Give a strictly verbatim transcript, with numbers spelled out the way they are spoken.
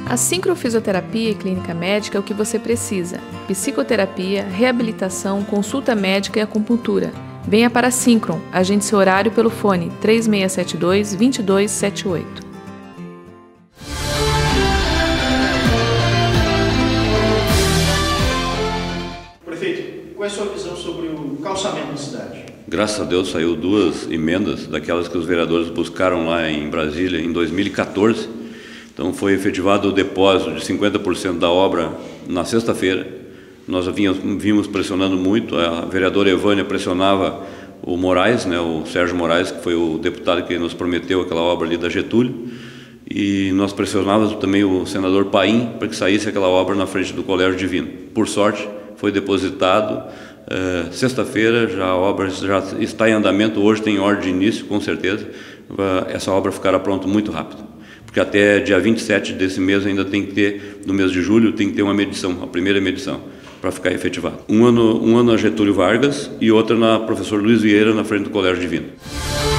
A sincrofisioterapia e clínica médica é o que você precisa. Psicoterapia, reabilitação, consulta médica e acupuntura. Venha para a Syncron. Agende seu horário pelo fone três seis sete dois, dois dois sete oito. Prefeito, qual é a sua visão sobre o calçamento da cidade? Graças a Deus saiu duas emendas daquelas que os vereadores buscaram lá em Brasília em dois mil e quatorze. Então foi efetivado o depósito de cinquenta por cento da obra na sexta-feira. Nós vínhamos, vimos pressionando muito, a vereadora Evânia pressionava o Moraes, né, o Sérgio Moraes, que foi o deputado que nos prometeu aquela obra ali da Getúlio, e nós pressionávamos também o senador Paim para que saísse aquela obra na frente do Colégio Divino. Por sorte, foi depositado, uh, sexta-feira já a obra já está em andamento, hoje tem ordem de início, com certeza, uh, essa obra ficará pronta muito rápido. Porque até dia vinte e sete desse mês ainda tem que ter, no mês de julho, tem que ter uma medição, a primeira medição, para ficar efetivado. Um ano, um ano na Getúlio Vargas e outra na Professor Luiz Vieira, na frente do Colégio Divino.